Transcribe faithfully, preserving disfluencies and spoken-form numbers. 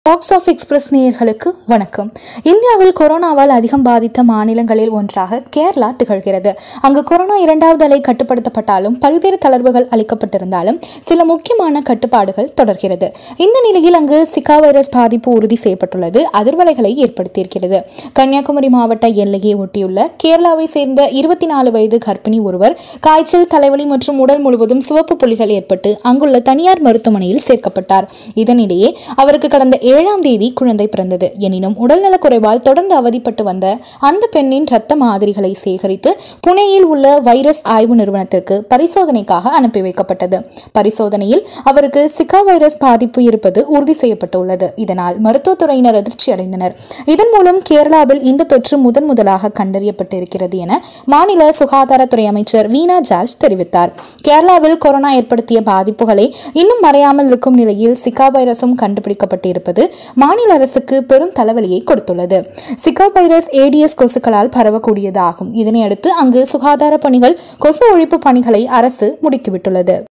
Box of express நேயர்களுக்கு வணக்கம். இந்தியாவில் கொரோனாவால் அதிகம் பாதித்த மாநிலங்களில் ஒன்றாக கேரளா திகழ்கிறது. அங்கு கொரோனா இரண்டாவது அலை கட்டுப்படுத்தப்பட்டாலும் பல்வேறு தளர்வுகள் அளிக்கப்பட்டிருந்தாலும் சில முக்கியமான கட்டுப்பாடுகள் தொடர்கிறது. இந்த நிலையில் அங்கு சிகா வைரஸ் பாதிப்பு உறுதி செய்யப்பட்டுள்ளது அதிர்வலைகளை ஏற்படுத்தியிருக்கிறது. கன்னியாகுமரி மாவட்ட எல்லையை ஒட்டியுள்ள கேரளாவை சேர்ந்த இருபத்தி நாலு வயது கர்ப்பிணி ஒருவர் காய்ச்சல், தலைவலி மற்றும் உடல் முழுவதும் சிவப்பு புள்ளிகள் ஏற்பட்டு அங்குள்ள தனியார் மருத்துவமனையில் சேர்க்கப்பட்டார். இதனிடையே அவருக்கு கடந்த ஏழாம் தேதி குழந்தை பிறந்தது. எனினும் உடல்நலக் குறைவால் தொடர்ந்து அவதிப்பட்டு வந்த அந்த பெண்ணின் இரத்த மாதிரிகளை சேகரித்து புனேயில் உள்ள வைரஸ் ஆய்வு நிறுவனத்திற்கு பரிசோதனைக்காக அனுப்பி வைக்கப்பட்டது. பரிசோதனையில் அவருக்கு சிகா வைரஸ் பாதிப்பு இருப்பது உறுதி செய்யப்பட்டுள்ளது. இதனால் மருத்துவத்துறையினர் அதிர்ச்சி அடைந்தனர். இதன் மூலம் கேரளாவில் இந்த தொற்று முதன் முதலாக கண்டறியப்பட்டிருக்கிறது என மாநில சுகாதாரத்துறை அமைச்சர் வீணா ஜார்ஜ் தெரிவித்தார். கேரளாவில் கொரோனா ஏற்படுத்திய பாதிப்புகளை இன்னும் மறையாமல் இருக்கும் நிலையில் சிகா வைரஸும் கண்டுபிடிக்கப்பட்டிருப்பது மாநில அரசுக்கு பெரும் தலைவலியை கொடுத்துள்ளது. சிகா வைரஸ் ஏடிஎஸ் கொசுக்களால் பரவக்கூடியதாகும். இதனையடுத்து அங்கு சுகாதார பணிகள், கொசு ஒழிப்பு பணிகளை அரசு முடுக்கிவிட்டுள்ளது.